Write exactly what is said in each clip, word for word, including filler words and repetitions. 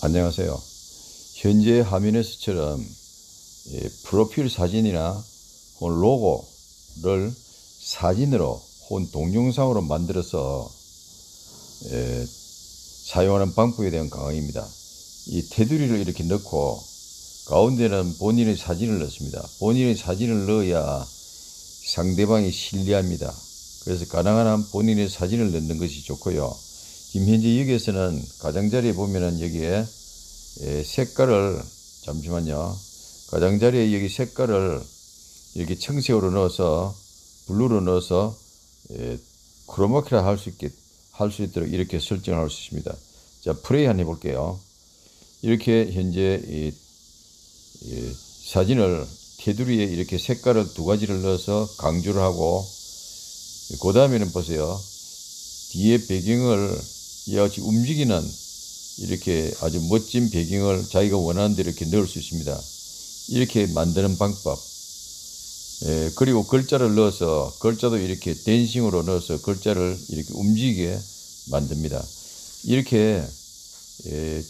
안녕하세요. 현재 화면에서처럼 예, 프로필 사진이나 혹은 로고를 사진으로 혹은 동영상으로 만들어서 예, 사용하는 방법에 대한 강의입니다. 이 테두리를 이렇게 넣고 가운데는 본인의 사진을 넣습니다. 본인의 사진을 넣어야 상대방이 신뢰합니다. 그래서 가능한 한 본인의 사진을 넣는 것이 좋고요. 지금 현재 여기에서는 가장자리에 보면은 여기에 색깔을 잠시만요. 가장자리에 여기 색깔을 이렇게 청색으로 넣어서 블루로 넣어서 크로마키라 할 수 있게 할 수 있도록 이렇게 설정을 할 수 있습니다. 자, 플레이 한번 해볼게요. 이렇게 현재 이, 이 사진을 테두리에 이렇게 색깔을 두 가지를 넣어서 강조를 하고, 그 다음에는 보세요. 뒤에 배경을 이와 같이 움직이는 이렇게 아주 멋진 배경을 자기가 원하는 대로 이렇게 넣을 수 있습니다. 이렇게 만드는 방법. 예, 그리고 글자를 넣어서 글자도 이렇게 댄싱으로 넣어서 글자를 이렇게 움직이게 만듭니다. 이렇게 예,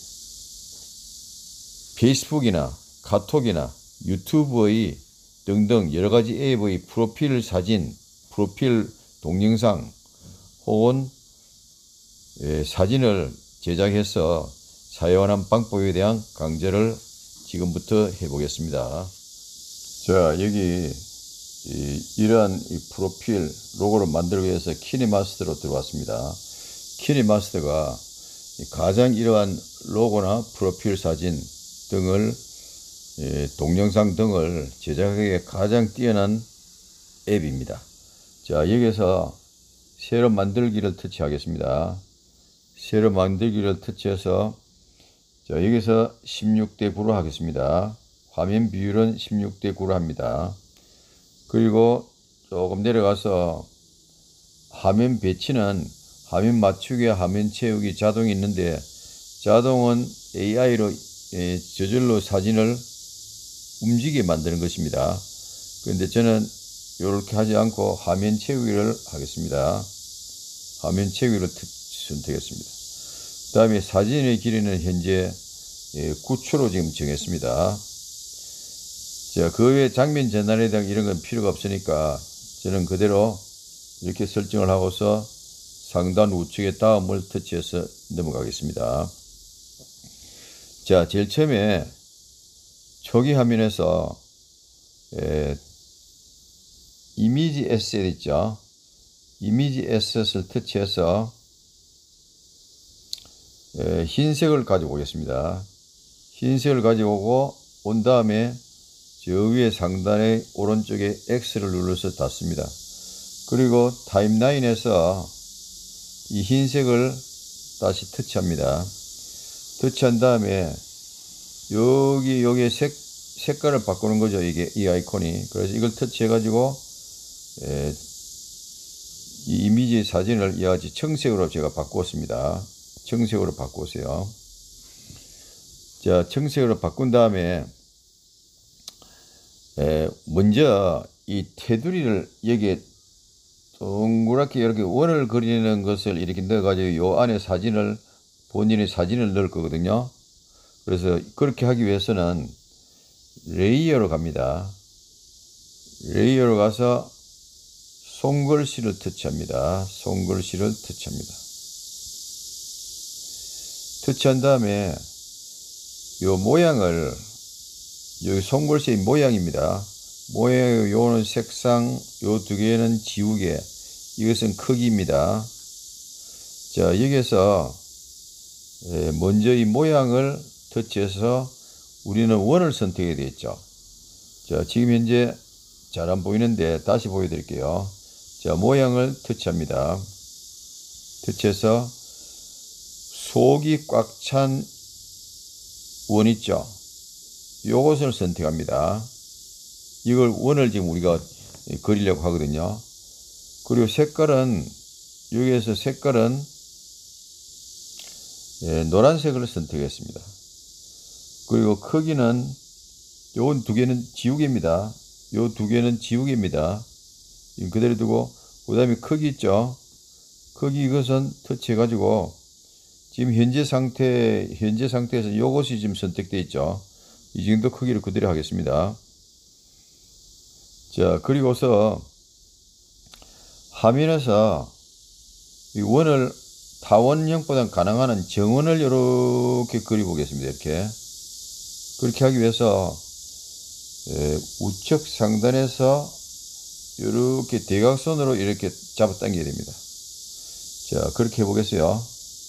페이스북이나 카톡이나 유튜브의 등등 여러가지 앱의 프로필 사진, 프로필 동영상 혹은 예, 사진을 제작해서 사용하는 방법에 대한 강좌를 지금부터 해보겠습니다. 자, 여기 이, 이러한 이 프로필 로고를 만들기 위해서 키네마스터로 들어왔습니다. 키네마스터가 가장 이러한 로고나 프로필 사진 등을 예, 동영상 등을 제작하기에 가장 뛰어난 앱입니다. 자, 여기서 새로 만들기를 터치하겠습니다. 새로 만들기를 터치해서 자, 여기서 십육 대 구로 하겠습니다. 화면 비율은 십육 대 구로 합니다. 그리고 조금 내려가서 화면 배치는 화면 맞추기, 화면 채우기 자동이 있는데, 자동은 에이아이로 예, 저절로 사진을 움직이게 만드는 것입니다. 그런데 저는 이렇게 하지 않고 화면 채우기를 하겠습니다. 화면 채우기를 선택했습니다. 그 다음에 사진의 길이는 현재 구 초로 지금 정했습니다. 자, 그 외에 장면 전환에 대한 이런 건 필요가 없으니까 저는 그대로 이렇게 설정을 하고서 상단 우측에 다음을 터치해서 넘어가겠습니다. 자, 제일 처음에 초기 화면에서 에, 이미지 에셋 있죠. 이미지 에셋을 터치해서 에, 흰색을 가지고 오겠습니다. 흰색을 가지고 오고 온 다음에 저 위에 상단의 오른쪽에 X를 눌러서 닫습니다. 그리고 타임라인에서 이 흰색을 다시 터치합니다. 터치한 다음에 여기 여기에 색, 색깔을 바꾸는 거죠. 이게 이 아이콘이. 그래서 이걸 터치해 가지고 에, 이 이미지 사진을 이와 같이 청색으로 제가 바꾸었습니다. 청색으로 바꾸세요. 자, 청색으로 바꾼 다음에 에, 먼저 이 테두리를 여기에 동그랗게 이렇게 원을 그리는 것을 이렇게 넣어가지고 요 안에 사진을, 본인의 사진을 넣을 거거든요. 그래서 그렇게 하기 위해서는 레이어로 갑니다. 레이어로 가서 손글씨를 터치합니다. 손글씨를 터치합니다. 터치한 다음에 요 모양을, 여기 손글씨의 모양입니다. 모양의 요는 색상, 요 두 개는 지우개, 이것은 크기입니다. 자, 여기에서 먼저 이 모양을 터치해서 우리는 원을 선택해야 되겠죠. 자, 지금 현재 잘 안 보이는데 다시 보여드릴게요. 자, 모양을 터치합니다. 터치해서 속이 꽉 찬 원 있죠. 요것을 선택합니다. 이걸 원을 지금 우리가 그리려고 하거든요. 그리고 색깔은 여기에서 색깔은 예, 노란색을 선택했습니다. 그리고 크기는 요건 두 개는 지우개입니다. 요 두 개는 지우개입니다. 그대로 두고 그 다음에 크기 있죠. 크기 이것은 터치해 가지고 지금 현재 상태, 현재 상태에서 이것이 지금 선택되어 있죠. 이 정도 크기를 그대로 하겠습니다. 자, 그리고서 화면에서 이 원을 타원형보다 가능한 한 정원을 이렇게 그려보겠습니다. 이렇게. 그렇게 하기 위해서 예, 우측 상단에서 이렇게 대각선으로 이렇게 잡아 당겨야 됩니다. 자, 그렇게 해보겠어요.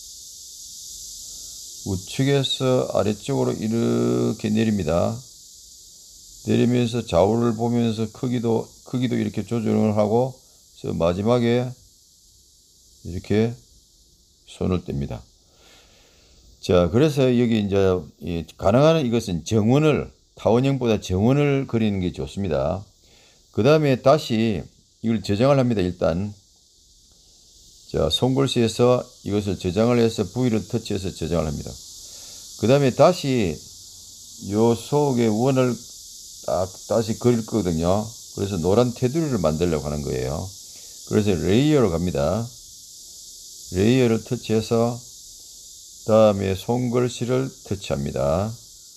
우측에서 아래쪽으로 이렇게 내립니다. 내리면서 좌우를 보면서 크기도 크기도 이렇게 조정을 하고 마지막에 이렇게 손을 뗍니다. 자, 그래서 여기 이제 가능한 이것은 정원을 타원형보다 정원을 그리는 게 좋습니다. 그 다음에 다시 이걸 저장을 합니다. 일단 자, 손글씨에서 이것을 저장을 해서 V를 터치해서 저장을 합니다. 그 다음에 다시 요 속에 원을 딱 다시 그릴 거거든요. 그래서 노란 테두리를 만들려고 하는 거예요. 그래서 레이어로 갑니다. 레이어를 터치해서 다음에 손글씨를 터치합니다.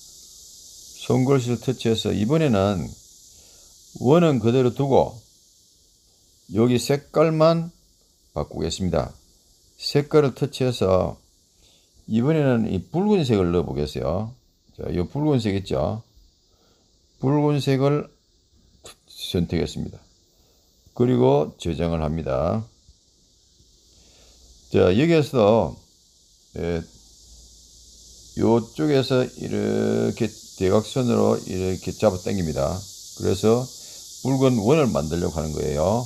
손글씨를 터치해서 이번에는 원은 그대로 두고 여기 색깔만 바꾸겠습니다. 색깔을 터치해서 이번에는 이 붉은색을 넣어 보겠어요. 자, 이 붉은색 있죠? 붉은색을 선택했습니다. 그리고 저장을 합니다. 자, 여기에서 예, 요쪽에서 이렇게 대각선으로 이렇게 잡아 당깁니다. 그래서 붉은 원을 만들려고 하는 거예요.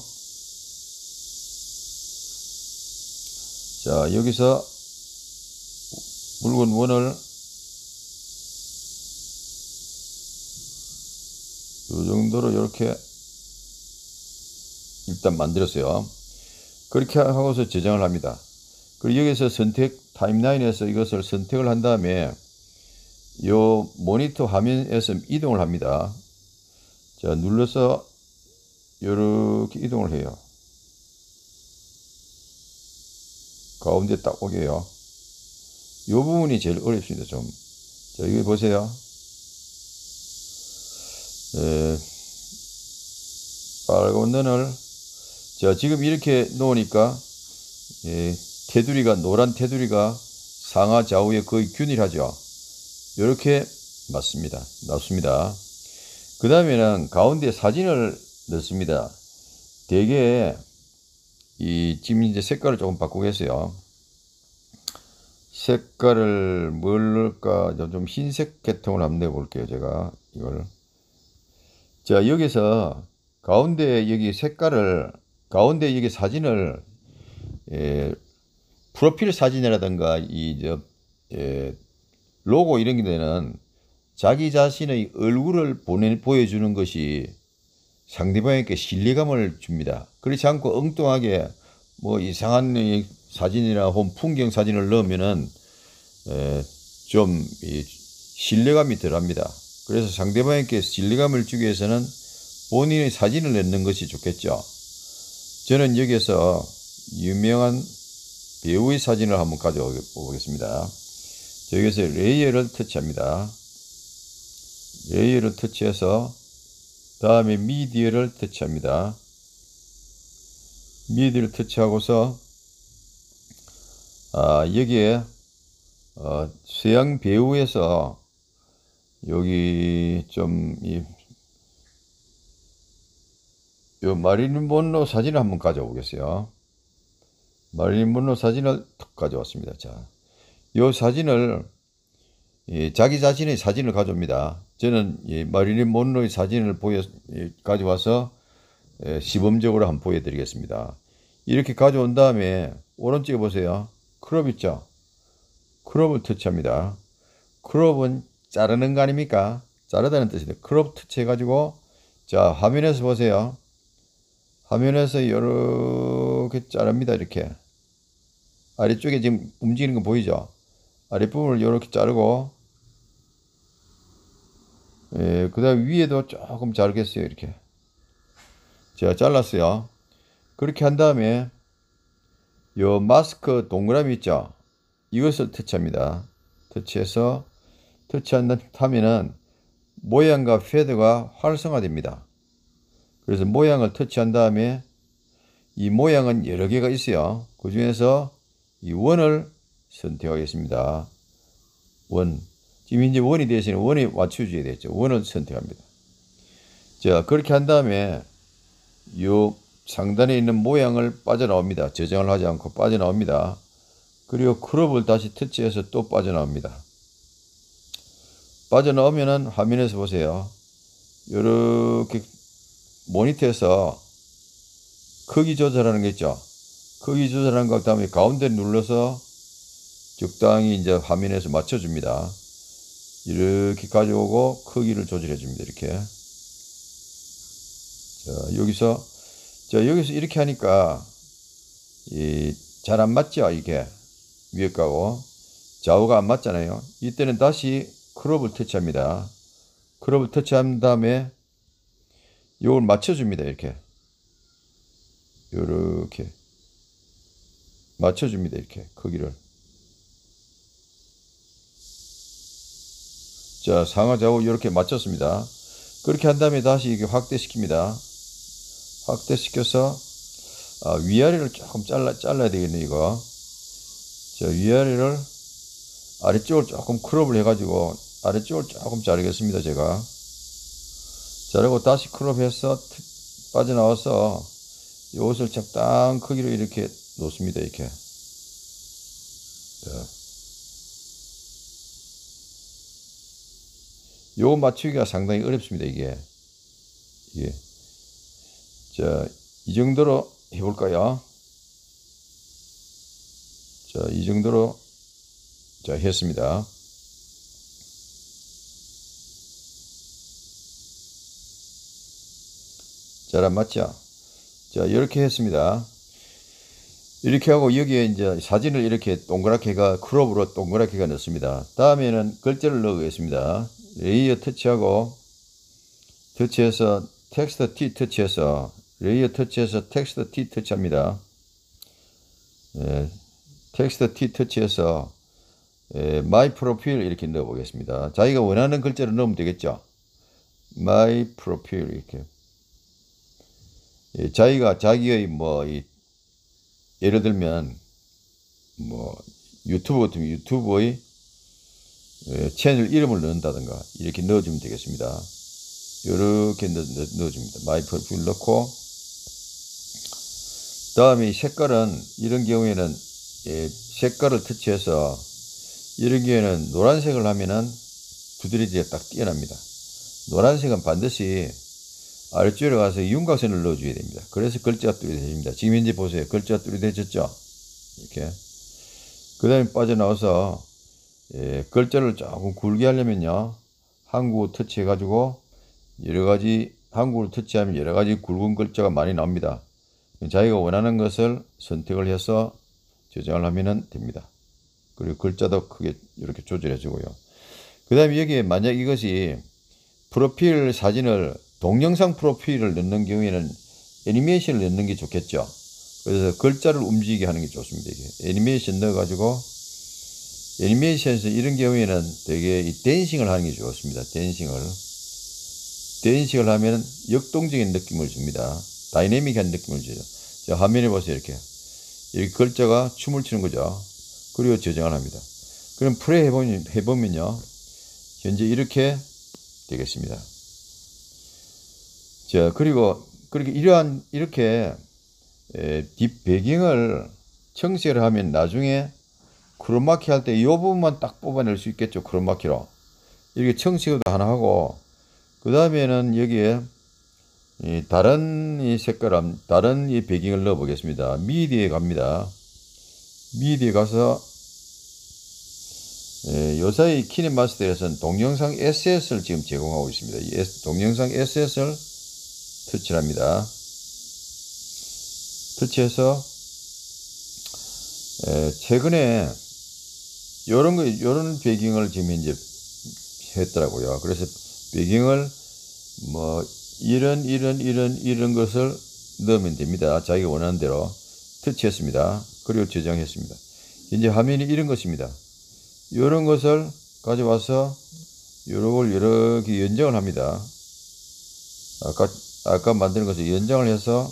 자, 여기서 붉은 원을 이 정도로 이렇게 일단 만들었어요. 그렇게 하고서 저장을 합니다. 그리고 여기서 선택 타임라인에서 이것을 선택을 한 다음에 요 모니터 화면에서 이동을 합니다. 자, 눌러서 이렇게 이동을 해요. 가운데 딱 오게요. 요 부분이 제일 어렵습니다. 좀. 자, 여기 보세요. 에, 빨간 선을 자, 지금 이렇게 놓으니까 예, 테두리가 노란 테두리가 상하 좌우에 거의 균일하죠. 이렇게 맞습니다. 놨습니다. 그 다음에는 가운데 사진을 넣습니다. 대개 이 지금 이제 색깔을 조금 바꾸겠어요. 색깔을 뭘 넣을까? 좀 흰색 계통을 한번 내볼게요. 제가 이걸. 자, 여기서 가운데 여기 색깔을 가운데 여기 사진을 예, 프로필 사진이라든가 이 저 예, 로고 이런 데는 자기 자신의 얼굴을 보내 보여주는 것이 상대방에게 신뢰감을 줍니다. 그렇지 않고 엉뚱하게 뭐 이상한 사진이나 혹은 풍경 사진을 넣으면은 에, 좀 이 신뢰감이 덜합니다. 그래서 상대방에게 신뢰감을 주기 위해서는 본인의 사진을 넣는 것이 좋겠죠. 저는 여기서 유명한 배우의 사진을 한번 가져와 보겠습니다. 여기서 레이어를 터치합니다. 레이어를 터치해서 다음에 미디어를 터치합니다. 미디어를 터치하고서 아, 여기에 어, 서양 배우에서 여기 좀 이 요 마릴린 먼로 사진을 한번 가져와 보겠어요. 마릴린 먼로 사진을 툭 가져왔습니다. 자, 요 사진을 예, 자기 자신의 사진을 가져옵니다. 저는 예, 마릴린 먼로의 사진을 보여 예, 가져와서 예, 시범적으로 한번 보여드리겠습니다. 이렇게 가져온 다음에 오른쪽에 보세요. 크롭 있죠? 크롭을 터치합니다. 크롭은 자르는 거 아닙니까? 자르다는 뜻인데 크롭 터치해가지고 자, 화면에서 보세요. 화면에서 이렇게 자릅니다. 이렇게 아래쪽에 지금 움직이는 거 보이죠? 아랫부분을 이렇게 자르고 예, 그 다음 위에도 조금 자르겠어요. 이렇게 제가 잘랐어요. 그렇게 한 다음에 요 마스크 동그라미 있죠? 이것을 터치합니다. 터치해서 터치하면은 모양과 패드가 활성화됩니다. 그래서 모양을 터치한 다음에 이 모양은 여러 개가 있어요. 그 중에서 이 원을 선택하겠습니다. 원. 지금 이제 원이 되시는 원에 맞춰줘야 되겠죠. 원을 선택합니다. 자, 그렇게 한 다음에 요 상단에 있는 모양을 빠져나옵니다. 저장을 하지 않고 빠져나옵니다. 그리고 크롭을 다시 터치해서 또 빠져나옵니다. 빠져나오면은 화면에서 보세요. 이렇게 모니터에서 크기 조절하는 게 있죠. 크기 조절하는 것 다음에 가운데 눌러서 적당히 이제 화면에서 맞춰줍니다. 이렇게 가져오고 크기를 조절해 줍니다. 이렇게. 자, 여기서, 자, 여기서 이렇게 하니까, 이, 잘 안 맞죠? 이게. 위에 가고. 좌우가 안 맞잖아요. 이때는 다시 크롭을 터치합니다. 크롭을 터치한 다음에, 이걸 맞춰줍니다. 이렇게. 요렇게. 맞춰줍니다. 이렇게. 크기를. 자, 상하 좌우 이렇게 맞췄습니다. 그렇게 한 다음에 다시 이게 확대시킵니다. 확대시켜서 아, 위아래를 조금 잘라, 잘라야 되겠네 이거. 자, 위아래를 아래쪽을 조금 크롭을 해가지고 아래쪽을 조금 자르겠습니다. 제가 자르고 다시 크롭해서 빠져나와서 이것을 적당 크기로 이렇게 놓습니다. 이렇게. 자. 요거 맞추기가 상당히 어렵습니다. 이게. 이게. 자, 이 정도로 해볼까요? 자, 이 정도로 자 했습니다. 잘 안 맞죠? 자, 이렇게 했습니다. 이렇게 하고 여기에 이제 사진을 이렇게 동그랗게가 크롭으로 동그랗게가 넣습니다. 다음에는 글자를 넣겠습니다. 레이어 터치하고 터치해서 텍스트 T 터치해서 레이어 터치해서 텍스트 T 터치합니다. 예, 텍스트 T 터치해서 예, my profile 이렇게 넣어 보겠습니다. 자기가 원하는 글자를 넣으면 되겠죠. my profile 이렇게. 예, 자기가 자기의 뭐 이, 예를 들면 뭐 유튜브 같으면 유튜브의 예, 채널 이름을 넣는다든가 이렇게 넣어주면 되겠습니다. 이렇게 넣, 넣, 넣어줍니다. 마이 프로필 넣고 다음에 색깔은 이런 경우에는 예, 색깔을 터치해서 이런 경우에는 노란색을 하면은 두드러지가 딱 뛰어납니다. 노란색은 반드시 아래쪽에 가서 윤곽선을 넣어줘야 됩니다. 그래서 글자가 뚜렷해집니다. 지금 현재 보세요. 글자가 뚜렷해졌죠? 이렇게. 그 다음에 빠져나와서 예, 글자를 조금 굵게 하려면요. 한국어 터치해가지고 여러가지 한국어를 터치하면 여러가지 굵은 글자가 많이 나옵니다. 자기가 원하는 것을 선택을 해서 저장을 하면 됩니다. 그리고 글자도 크게 이렇게 조절해주고요. 그 다음에 여기에 만약 이것이 프로필 사진을 동영상 프로필을 넣는 경우에는 애니메이션을 넣는 게 좋겠죠. 그래서 글자를 움직이게 하는 게 좋습니다. 이게. 애니메이션 넣어가지고 애니메이션에서 이런 경우에는 되게 이 댄싱을 하는 게 좋습니다. 댄싱을. 댄싱을 하면 역동적인 느낌을 줍니다. 다이내믹한 느낌을 줘요. 자, 화면에 보세요. 이렇게. 이렇게 글자가 춤을 추는 거죠. 그리고 저장을 합니다. 그럼 플레이 해보면, 해보면요. 현재 이렇게 되겠습니다. 자, 그리고, 그렇게 이러한, 이렇게, 에, 뒷 배경을 청색을 하면 나중에 크로마키 할 때 이 부분만 딱 뽑아낼 수 있겠죠. 크로마키로. 이렇게 청색도 하나 하고, 그 다음에는 여기에 이 다른 이 색깔, 다른 이 배경을 넣어 보겠습니다. 미디에 갑니다. 미디에 가서, 예, 요사이 키넷마스터에서는 동영상 에스에스를 지금 제공하고 있습니다. 이 동영상 에스에스를 터치합니다. 터치해서, 예, 최근에 요런 거, 요런 배경을 지금 현재 했더라고요. 그래서 배경을 뭐, 이런, 이런, 이런, 이런 것을 넣으면 됩니다. 자기가 원하는 대로 터치했습니다. 그리고 저장했습니다. 현재 화면이 이런 것입니다. 이런 것을 가져와서 요걸 이렇게 연장을 합니다. 아까 아까 만드는 것을 연장을 해서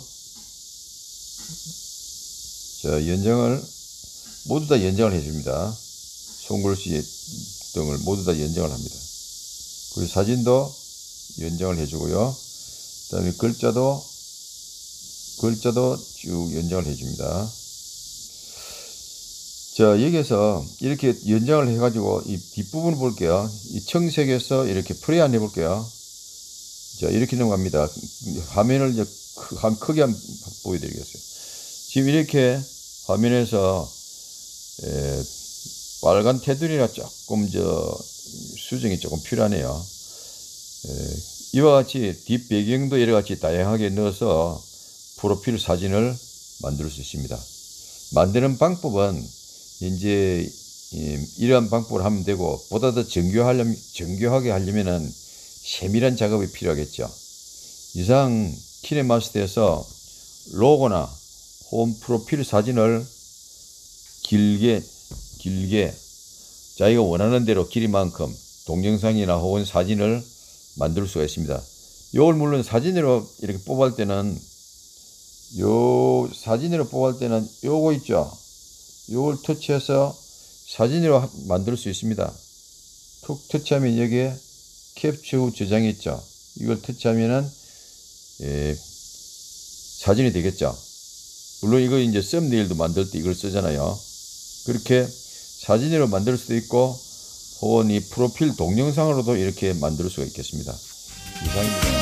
자 연장을 모두 다 연장을 해줍니다. 손글씨 등을 모두 다 연장을 합니다. 그리고 사진도 연장을 해주고요. 그 다음에 글자도 글자도 쭉 연장을 해줍니다. 자 여기에서 이렇게 연장을 해가지고 이 뒷부분을 볼게요. 이 청색에서 이렇게 프레이안 해볼게요. 자 이렇게 넘어갑니다. 화면을 이제 크게 한번 보여드리겠어요. 지금 이렇게 화면에서 에, 빨간 테두리가 조금 저 수정이 조금 필요하네요. 에, 이와 같이 뒷배경도 여러가지 다양하게 넣어서 프로필 사진을 만들 수 있습니다. 만드는 방법은 이제 이러한 방법을 하면 되고, 보다 더 정교하려면, 정교하게 하려면은 세밀한 작업이 필요하겠죠. 이상 키네마스터에서 로고나 홈 프로필 사진을 길게 길게 자기가 원하는 대로 길이만큼 동영상이나 혹은 사진을 만들 수가 있습니다. 이걸 물론 사진으로 이렇게 뽑을 때는 요 사진으로 뽑을 때는 요거 있죠. 요걸 터치해서 사진으로 만들 수 있습니다. 툭 터치하면 여기에 캡처 후 저장이 있죠. 이걸 터치하면은 예, 사진이 되겠죠. 물론 이거 이제 썸네일도 만들 때 이걸 쓰잖아요. 그렇게 사진으로 만들 수도 있고, 혹은 이 프로필 동영상으로도 이렇게 만들 수가 있겠습니다. 이상입니다.